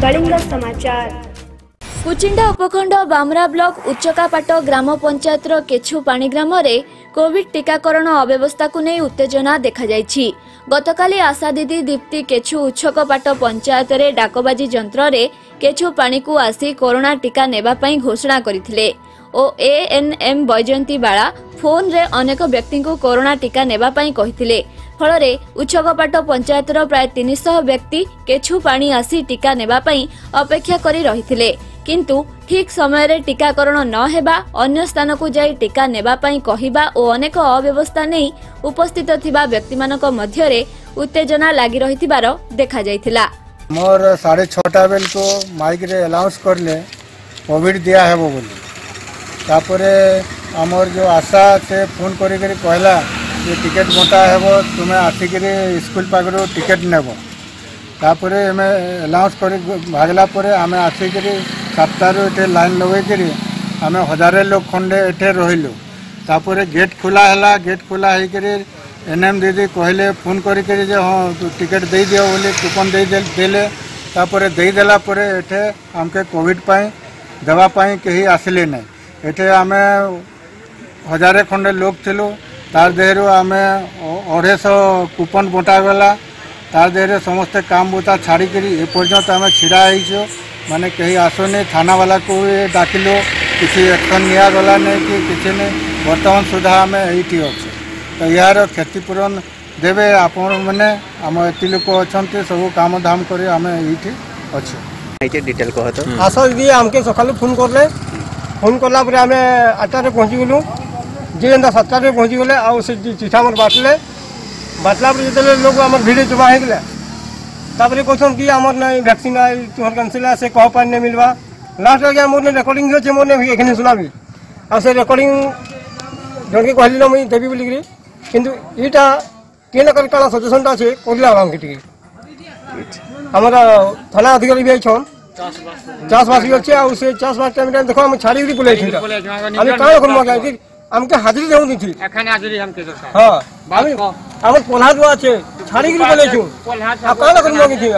कलिंग समाचार। कुचिंडा उपखंड बामरा ब्लॉक उच्चकापाट ग्राम पंचायत केछु पाणी ग्राम रे कोविड टीकाकरण अव्यवस्था को नहीं उत्तेजना देखा जायछि। गतकाली आशा दीदी दीप्ति केछु उच्चकापाट पंचायत रे डाकबाजी यंत्र रे केछु पाणी को आसी कोरोना टीका नेबा पई घोषणा करिथिले ओ एएनएम बैजयंती बाला फोन रे अनेक व्यक्ति को कोरोना टीका नेबा पई कहिथिले। फल उच्चकापाट पंचायत प्राय 300 व्यक्ति केछु पाणी आसी टीका नेबा पई अपेक्षा करी रहिथिले, किंतु ठीक समय रे टीकाकरण न हेबा अन्य स्थान को जाई टीका नेबा पई कहिबा ओ अनेक अव्यवस्था नहीं उपस्थित थिबा व्यक्ति मानक मध्य रे उत्तेजना लागि रहिथिबार देखा जायथिला। मोर 6:30 बेल को माइक रे अनाउंस करले कोविड दिया हेबो बोली, तापरे हमर जो आशा से फोन करी करी कहला ये टिकेट बंटा हेबो, तुमे आसिक स्कूल पाखर टिकेट नेब। तापरे हमें अनाउंस कर भागला परे आमे आसिक 7टारू एटे लाइन लगेकरी आमे 1000 लोग खंडे एटे रहिलु। तापरे गेट खुला हैला, गेट खुला होकर एनएम दीदी कहले फोन करी जे हाँ टिकेट दे दियो बोली कूपन दे देले। तापरे दे देला परे एटे हमके कोविड पाई दवा पाई कहीं आसिले नहीं। एटे आमे 1000 खंडे लोग थिलु, तार देहरु आमे 250 कूपन बंटा गला। तार देहरे समस्ते काम बुता छाड़ी करी ए पर्यंत आमे छिड़ा आइछो, माने कहीं आसोनी थाना वाला को डाकिलो, किसी एक्शन निया गला नहीं कि किसी ने वर्तमान सुधा आमे एठी अछि। तो यार क्षतिपूरण देवे आपण माने हम एति लोक अछंती सब काम धाम करी आमे एठी अछि। आइते डिटेल कहत आशा दीदी हमके सकाल फोन करले, फोन करला परे आमे 8टा रे पहुंची गेलु। जे एंदा 7टा रे पहुंची गेले आ से चिठा हमर बाटला पर जते लोग हमर भीड़ जमा हे गेले। तापरे कहछन कि हमर नै वैक्सीन आई तुहर कैंसिल से कह पानी नै मिलबा। लास्ट लगे हमर ने रिकॉर्डिंग होचे, मोर ने एखने सुनाबी आ से रिकॉर्डिंग जणके कहली न मई देबी बोली किंतु इटा केना कर काला सजेशनटा छे कोला हम किटी हमरा थाना अधिकारी भी छन चासबास भी अच्छे आ से चासबास टाइम देखो हम छाड़ी दी बोले छी हम काला कोन मगा कि हमके हाजिरी देउ दी थी एखने हाजिरी हमके दरकार। हां हम पोल्हा दुआ छे छाड़ी दी बोले छु आ काला कोन मगी थी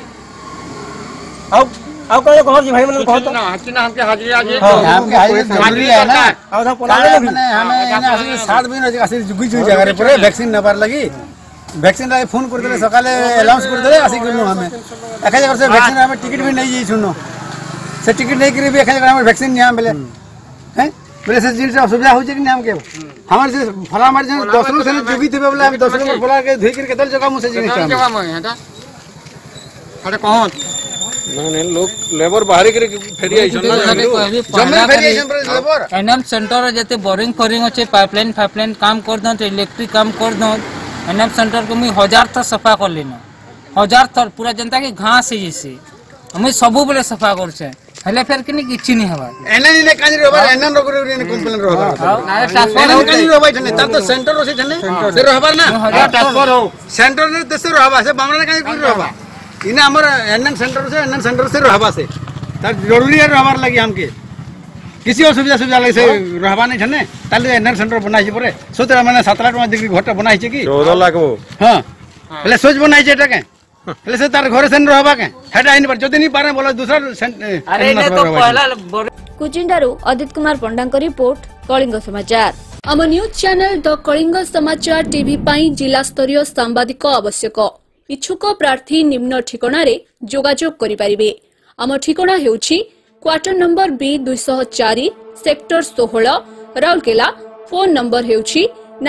हम अब कहे कहर जी भाई मन कहत ना हचिना हमके हाजिरी आज हमके हाजिरी है ना आ था पोल्हा माने हमें 7 दिन आसी जुगी जुगी जगह रे पर वैक्सीन नबार लगी। वैक्सीन लाई फोन कर देले सकाले अनाउंस कर देले आसी गनु हमें एका जगह से वैक्सीन हमें टिकट भी नहीं जी सुनो से टिकट नहीं करी भी एका जगह हमें वैक्सीन नहीं मिले हैं बोले से जिन से असुविधा हो जे कि हम के हमर से फला मार जे 10 लोग से जुगी थे बोले हम 10 लोग बोला के धोई के केतल जगह मुसे जिन जगह में है अरे कौन माने लोग लेबर बाहरी करे फेरी आइछन ना जमे फेरी आइछन पर लेबर एनएम सेंटर जते बोरिंग फोरिंग अछि पाइपलाइन काम कर दन इलेक्ट्रिक काम कर दन। एनएम सेंटर को मुई 1000 थर सफा कर लेनो 1000 थर पूरा जनता के घास है जैसे हम सब बेले सफा कर छे हेले फेर किनी किछि नहीं हवा एनएन ने कानी रहबा एनएन रो करे ने कंप्लेन रहबा एनएन कानी रहबा छने त तो सेंटर रो छने से रहबा ना ट्रांसफर हो सेंटर ने देश रहबा से बामरा कानी कर रहबा इने हमर एनएन सेंटर से रहबा से त जरूरी है रहबार लागि हमके किसी असुविधा सुविधा लगे से रहबा नहीं छने ताले एनएन सेंटर बनाई छै परे सोतरा माने 7 लाख डिग्री घटा बनाई छै कि 14 लाख हो हां ले सोच बनाई छै टके ले से तार घर सेन रहबा के हेडा इन पर जदी नहीं पारे बोला दूसरा अरे ने तो पहला कुचिंडारू अदित कुमार पंडांग रिपोर्ट कलिंग समाचार। हम न्यूज चैनल द कलिंग समाचार टीवी पाई जिला स्तरीय सांबादिक आवश्यक इच्छुक प्रार्थी निम्न ठिकाना रे जोगाजोग करि परिबे। आम ठिकाना हेउछि quarter number B 204 sector 16 Rourkela. Phone number हेउछि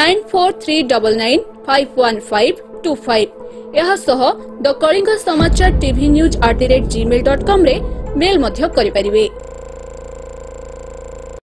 9439951525। यह सह द कलिंग समाचार टीवी न्यूज @gmail.com रे मेल मध्य करि परिबे।